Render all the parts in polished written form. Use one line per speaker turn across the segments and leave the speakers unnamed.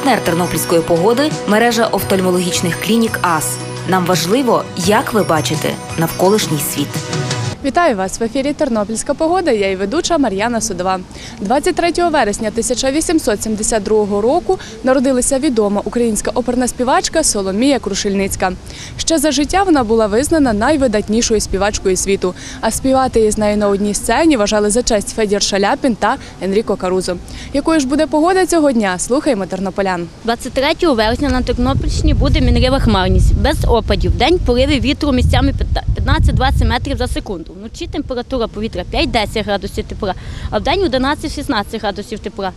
Партнер тернопільської погоди – мережа офтальмологічних клінік АС. Нам важливо, як ви бачите навколишній світ.
Вітаю вас! В ефірі «Тернопільська погода», я і ведуча Мар'яна Судова. 23 вересня 1872 року народилася відома українська оперна співачка Соломія Крушельницька. Ще за життя вона була визнана найвидатнішою співачкою світу, а співати із нею на одній сцені вважали за честь Федір Шаляпін та Енріко Карузо. Якою ж буде погода цього дня? Слухаємо тернополян.
23 вересня на Тернопільщині буде мінлива хмарність, без опадів. День пориви вітру місцями 15-20 метрів за секунду. Вночі температура повітря 5-10 градусів тепла, а вдень 11-16 градусів тепла.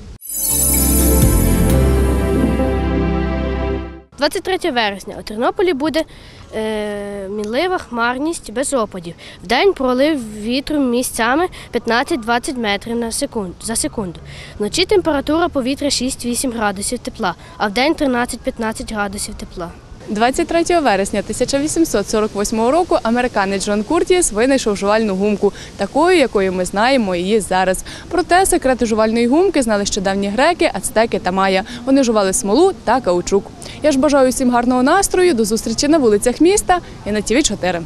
23 вересня у Тернополі буде мінлива хмарність без опадів. Вдень пролив вітру місцями 15-20 метрів за секунду. Вночі температура повітря 6-8 градусів тепла, а вдень 13-15 градусів тепла.
23 вересня 1848 року американець Джон Куртіс винайшов жувальну гумку, такою, якою ми знаємо її зараз. Проте секрети жувальної гумки знали ще давні греки, ацтеки та майя. Вони жували смолу та каучук. Я ж бажаю всім гарного настрою, до зустрічі на вулицях міста і на ТВ4.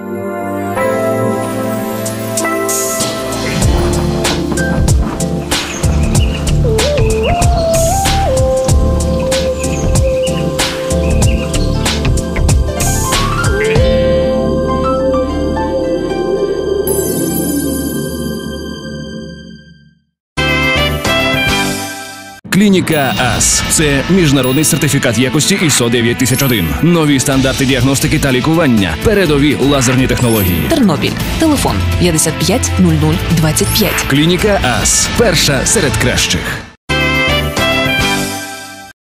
Клініка АС – це міжнародний сертифікат якості ISO 9001. Нові стандарти діагностики та лікування. Передові лазерні технології.
Тернопіль. Телефон 55 00 25.
Клініка АС – перша серед кращих.